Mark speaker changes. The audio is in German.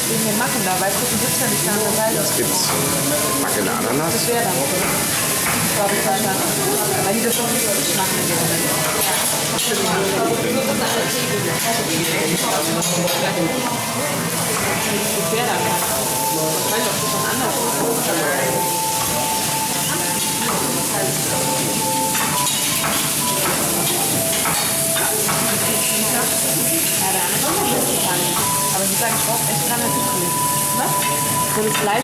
Speaker 1: Wegen den Macken da, weißt du, die gibt's ja nicht an der Seite.
Speaker 2: Das gibt's. Macken Ananas?
Speaker 1: Das wäre dann, oder? Glaube ich verstanden. Weil die das doch nicht frisch machen in dem Moment. Das wäre dann. Ich weiß nicht, ob das schon anders ist. Ja, der andere ist auch nicht. Aber ich muss sagen, ich brauche echt lange Geduld. Was? So das Fleisch